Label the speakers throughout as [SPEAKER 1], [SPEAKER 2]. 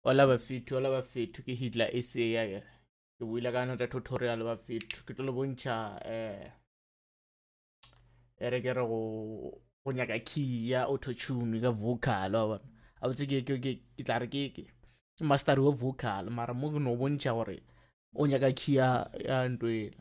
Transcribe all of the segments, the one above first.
[SPEAKER 1] Hola ba fethu ke Hitler SA ya ke. Ke buile ka nna tutorial ba fethu. Ke tlo le bontsha ere ke re go nyaka key ya auto tune ka vocal wa bona. A botse ke tla re ke master wa vocal mara mo ke no bontsha gore o nyaka key ya ntwela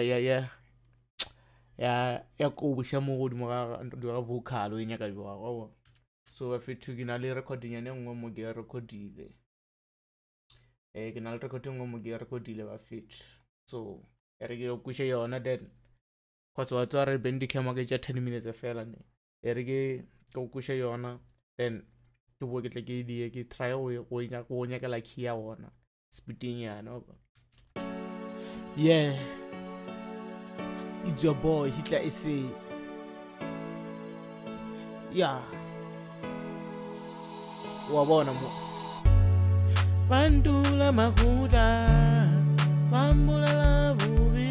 [SPEAKER 1] ya ko busha mo godimo ga ntwa ga vocal o nyaka jwa wa bona. So ba fethu ke na le recording ya nngwe mo ke recordile. Ke na le recording mo ke recordile ba fethu. So ere ke kushe yona then kgotsa wa tswa re bandicam ke tša 10 minutes fela ne ere ke kushe yona then ke bo ke tle ke die ke try go nyakela key ya ona speeding yana. Yeah, it's your boy Hitler SA. Yeah, wa bona mo Bandula mahuda Bambula la bubi.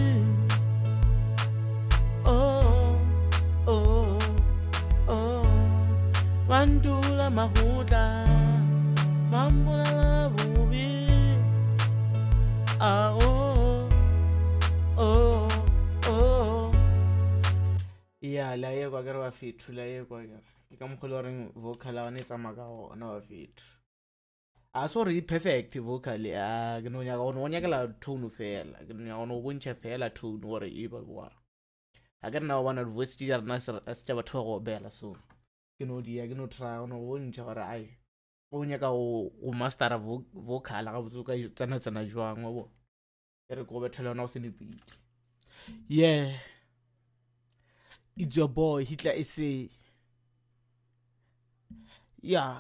[SPEAKER 1] Oh, oh, oh Bandula mahuda Bambula la bubi. Ah, oh, oh, oh. Yeah, la ye kwa kere wa fethu, la ye kwa kere ke ka mokgwa le goreng vocal a ne tsamaya ka gona wa fethu. A sorry perfect vocal ke no nyakela tone fela ke no no bontšha fela tone gore e ba wa a ke nna bona voice teacher rena se tša batho ba go bela so ke no try no bontšha gore ai o nyaka go mastera vocal ga botse ka tsena jwang wa bo ke re go bethela yona go se nepile. Yeah, it's your boy Hitler SA. Yeah,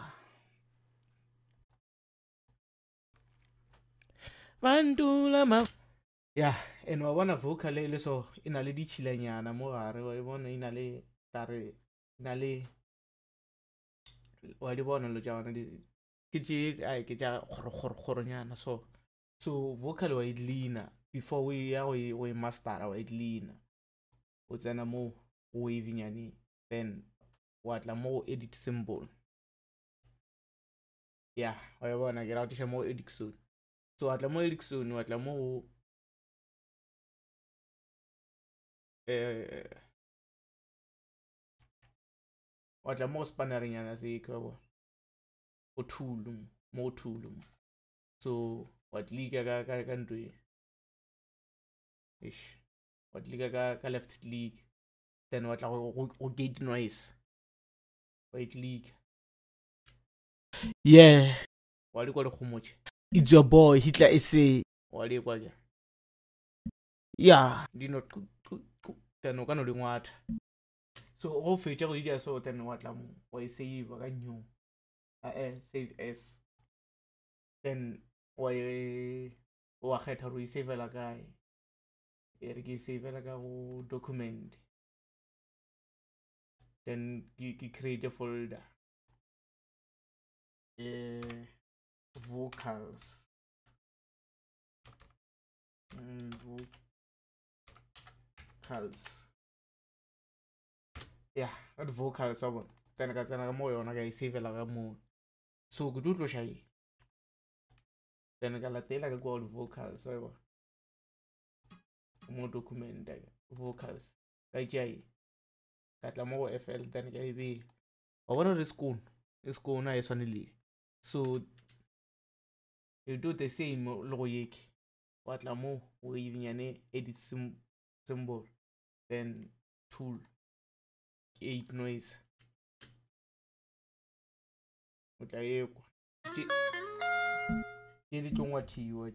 [SPEAKER 1] Bandula ma yeah, and wa bona vocal le so e na le ditšhilanyana mo gare wa bona e na le tare na le wa di bona lo tša bona ke tša kgoronyana so vocal wa it leaner before we ya we mastera wa it leaner o tsena mo wave nyane then wa tla mo edit symbol. Yeah, wa bona ke ra tisha mo edit zone. So wa tla mo edit zone wa tla mo wa tla mo spanner nyana se ka bo o tool mo tool so wa click ka ntwe ish wa click ka left click then wa tla go gate noise wa click. Yeah, wa di kwa le khomotse it's your boy Hitler SA wa di kwa ke yeah di not then o ka no le ngwatha so go fetša go dia so then wa tla mo wa e save ka new save as then wa kgetha go e savela kae ere ke savela ka go document then ke create a folder vocals yeah that vocals wa bona then ka tsena ka mo yona ka e savela ka mo so ke tlo shayi then ka latela ka go vocals wa bona mo document vocals ka tšai ka tla mo go FL then ka e be wa bona re school na e swanele so you do the same le go yeke wa tla mo o nyane edit symbol then tool 8 noise o tla ekwa ke di tlongwa thiwa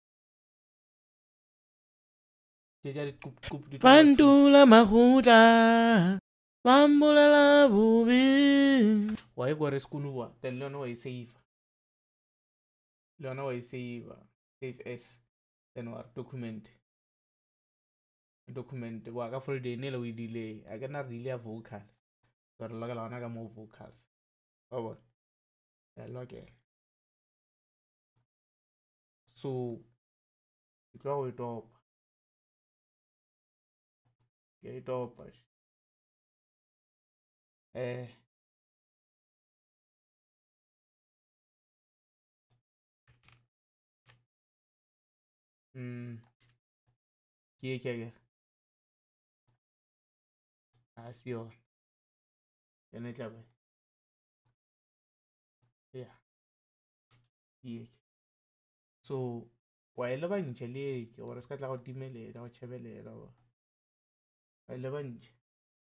[SPEAKER 1] ke ja di Bandula mahuta Bambula la bubi wa ekwa re school wa then lona wa e save save as then wa document wa ka folder ne le o delay a ke na relay ya vocal gore lo ka lona ka mo vocals wa bona ya lokela so ke tlo go topa ke topa ke see yona yona e tla ba yeah so wa e leba ntšhe le ke gore se ka tla go timelela go tšhebelela wa e leba ntšhe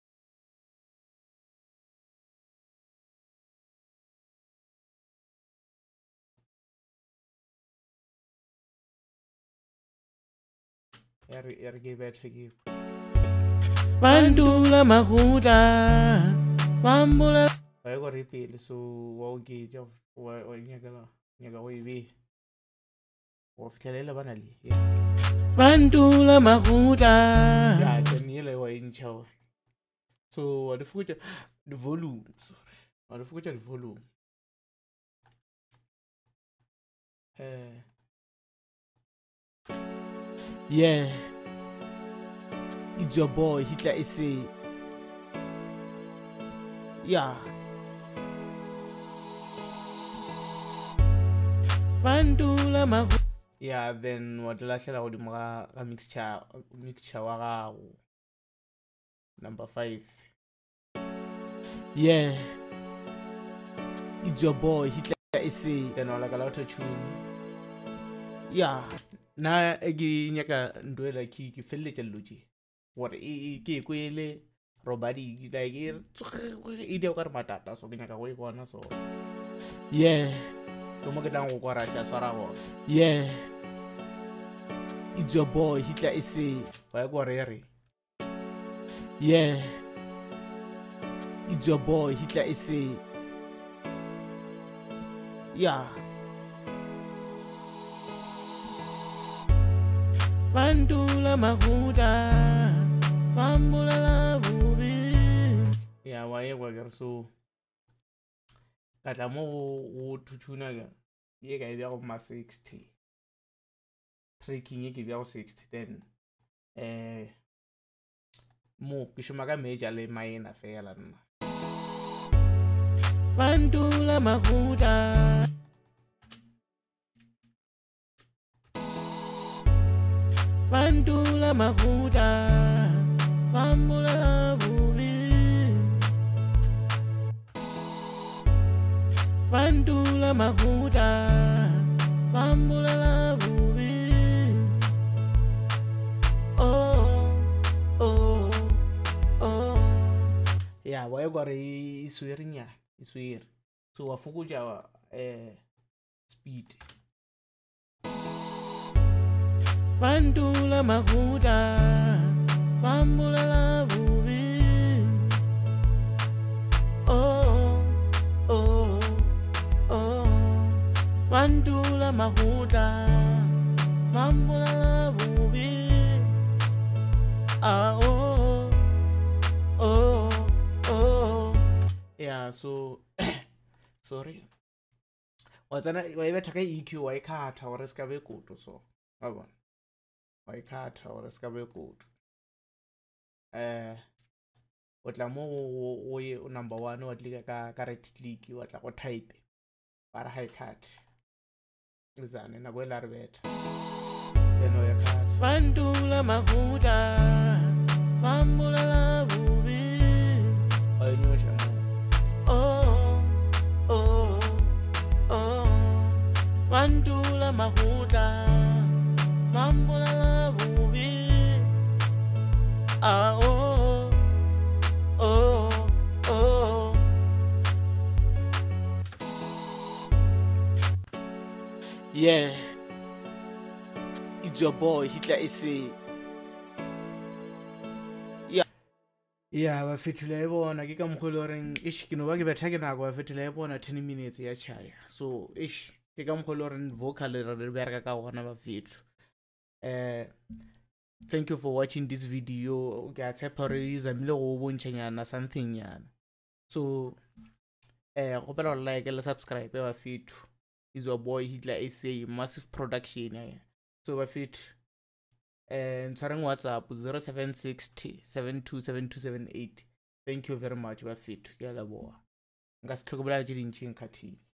[SPEAKER 1] ya re ke bethe ke bandula mahuta bambula wa e gore pele so wa o ke ja wa nyaka go e be go fitlhelela bana le bandula mahuta ya tsenile wa intšha so wa di fokotša di volume wa di fokotša di volume yeah, it's your boy Hitler SA. Yeah. Bandula mahu. Yeah, then what la shela go dimora ka mixture wa gago. Number 5. Yeah. It's your boy Hitler SA. Then wala ka auto tune. Yeah. Na egi nyaka ndoela ki felletša lotše gore ke kwele robadi like e dio ka re matata so ke nyaka go e bona so yeah ke mo ke tlang go kwara tša swara go yeah it's your boy Hitler SA wa e gore re yeah it's your boy Hitler SA yeah bandula mahuta bambula la bubi ya wa ye kwa gere so ka tla mo go thutuna ga ye ka e bja go ma 60 tracking ye ke bja go 60 then mo ke šoma ka major le minor fela nna bandula mahuta bandula mahuta bambula la bubi bandula mahuta bambula la bubi oh oh oh yeah wa gore iswirinya iswiri so wa fokotša speed bandula mahuta bambula la bubi oh oh oh bandula mahuta bambula la bubi ah oh oh oh yeah so sorry wa tsana wa e betha ka EQ wa e khatha gore se ka be koto so wa bona wa e khatha gore se ka be koto o tla mo o ye number 1 wa tlika ka right click wa tla go type para high cut izane na go la re betha then o ya khatha bandula mahuta bambula la bubi ay nyosha oh oh oh bandula mahuta bambula la bubi ah oh oh oh yeah it's your boy Hitler SA yeah ba fetula e bona ke ka mogolo reng ish ke no ba ke betha ke nako ba fetula e bona 10 minutes ya chaya so ish ke ka mogolo reng vocal re bereka ka gona ba fethu thank you for watching this video ke a tshepa re izamile go bontšhanyana something yana so go pela go like le subscribe ba fethu is your boy Hitler SA massive production so ba fethu ntshwareng WhatsApp 0760 727278 thank you very much ba fethu ke a leboga nka se tlhokomela tše dintšhi nkgathile